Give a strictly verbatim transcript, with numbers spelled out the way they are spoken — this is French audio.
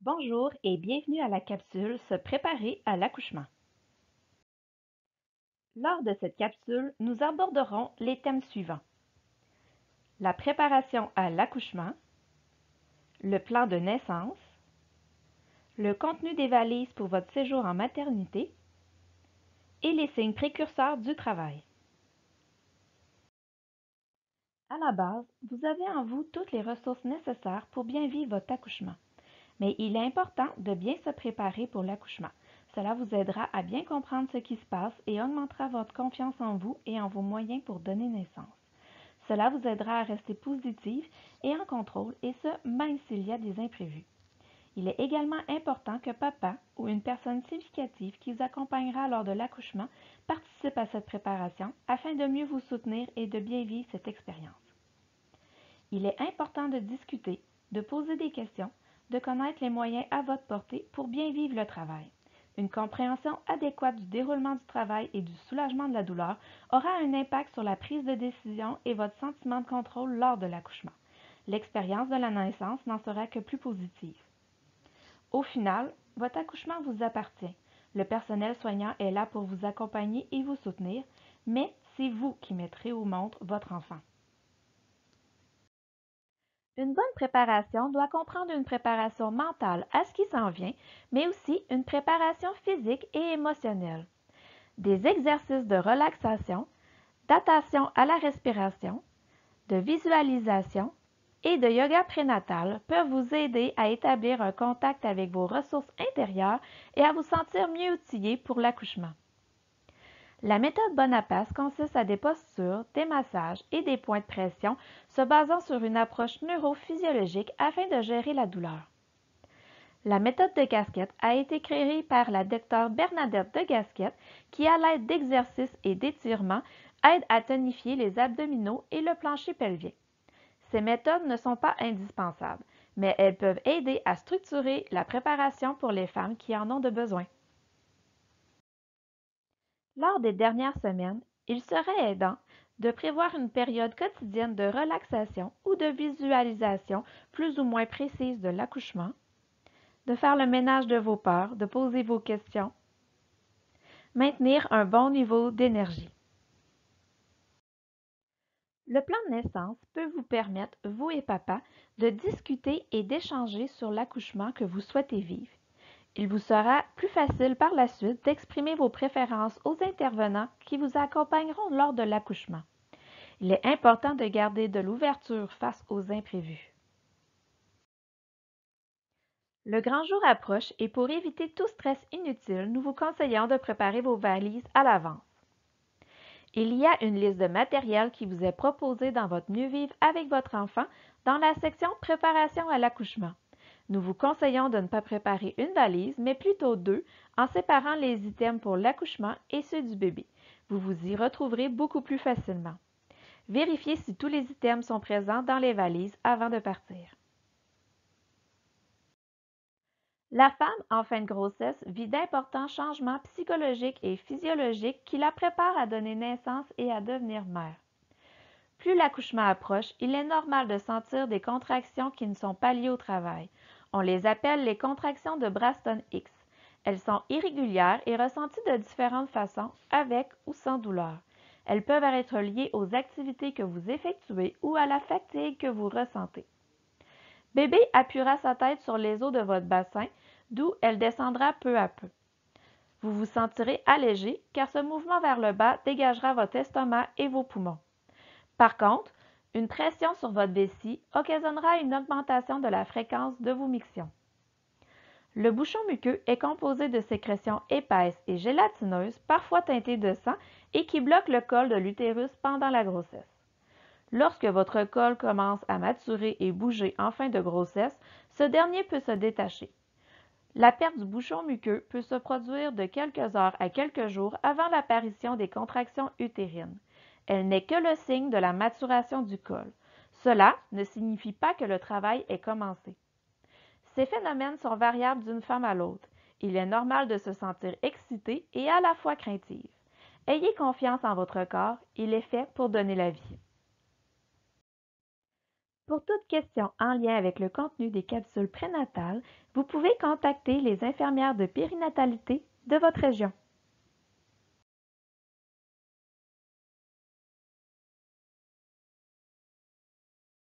Bonjour et bienvenue à la capsule Se préparer à l'accouchement. Lors de cette capsule, nous aborderons les thèmes suivants. La préparation à l'accouchement, le plan de naissance, le contenu des valises pour votre séjour en maternité et les signes précurseurs du travail. À la base, vous avez en vous toutes les ressources nécessaires pour bien vivre votre accouchement. Mais il est important de bien se préparer pour l'accouchement. Cela vous aidera à bien comprendre ce qui se passe et augmentera votre confiance en vous et en vos moyens pour donner naissance. Cela vous aidera à rester positif et en contrôle, et ce, même s'il y a des imprévus. Il est également important que papa ou une personne significative qui vous accompagnera lors de l'accouchement participe à cette préparation afin de mieux vous soutenir et de bien vivre cette expérience. Il est important de discuter, de poser des questions, de connaître les moyens à votre portée pour bien vivre le travail. Une compréhension adéquate du déroulement du travail et du soulagement de la douleur aura un impact sur la prise de décision et votre sentiment de contrôle lors de l'accouchement. L'expérience de la naissance n'en sera que plus positive. Au final, votre accouchement vous appartient. Le personnel soignant est là pour vous accompagner et vous soutenir, mais c'est vous qui mettrez au monde votre enfant. Une bonne préparation doit comprendre une préparation mentale à ce qui s'en vient, mais aussi une préparation physique et émotionnelle. Des exercices de relaxation, d'attention à la respiration, de visualisation et de yoga prénatal peuvent vous aider à établir un contact avec vos ressources intérieures et à vous sentir mieux outillé pour l'accouchement. La méthode Bonaparte consiste à des postures, des massages et des points de pression se basant sur une approche neurophysiologique afin de gérer la douleur. La méthode de Gasquet a été créée par la docteure Bernadette de Gasquet qui, à l'aide d'exercices et d'étirements, aide à tonifier les abdominaux et le plancher pelvien. Ces méthodes ne sont pas indispensables, mais elles peuvent aider à structurer la préparation pour les femmes qui en ont de besoin. Lors des dernières semaines, il serait aidant de prévoir une période quotidienne de relaxation ou de visualisation plus ou moins précise de l'accouchement, de faire le ménage de vos peurs, de poser vos questions, maintenir un bon niveau d'énergie. Le plan de naissance peut vous permettre, vous et papa, de discuter et d'échanger sur l'accouchement que vous souhaitez vivre. Il vous sera plus facile par la suite d'exprimer vos préférences aux intervenants qui vous accompagneront lors de l'accouchement. Il est important de garder de l'ouverture face aux imprévus. Le grand jour approche et pour éviter tout stress inutile, nous vous conseillons de préparer vos valises à l'avance. Il y a une liste de matériel qui vous est proposée dans votre mieux-vivre avec votre enfant dans la section Préparation à l'accouchement. Nous vous conseillons de ne pas préparer une valise, mais plutôt deux, en séparant les items pour l'accouchement et ceux du bébé. Vous vous y retrouverez beaucoup plus facilement. Vérifiez si tous les items sont présents dans les valises avant de partir. La femme en fin de grossesse vit d'importants changements psychologiques et physiologiques qui la préparent à donner naissance et à devenir mère. Plus l'accouchement approche, il est normal de sentir des contractions qui ne sont pas liées au travail. On les appelle les contractions de Braxton Hicks. Elles sont irrégulières et ressenties de différentes façons, avec ou sans douleur. Elles peuvent être liées aux activités que vous effectuez ou à la fatigue que vous ressentez. Bébé appuiera sa tête sur les os de votre bassin, d'où elle descendra peu à peu. Vous vous sentirez allégé car ce mouvement vers le bas dégagera votre estomac et vos poumons. Par contre, une pression sur votre vessie occasionnera une augmentation de la fréquence de vomition. Le bouchon muqueux est composé de sécrétions épaisses et gélatineuses, parfois teintées de sang, et qui bloquent le col de l'utérus pendant la grossesse. Lorsque votre col commence à maturer et bouger en fin de grossesse, ce dernier peut se détacher. La perte du bouchon muqueux peut se produire de quelques heures à quelques jours avant l'apparition des contractions utérines. Elle n'est que le signe de la maturation du col. Cela ne signifie pas que le travail est commencé. Ces phénomènes sont variables d'une femme à l'autre. Il est normal de se sentir excité et à la fois craintive. Ayez confiance en votre corps, il est fait pour donner la vie. Pour toute question en lien avec le contenu des capsules prénatales, vous pouvez contacter les infirmières de périnatalité de votre région.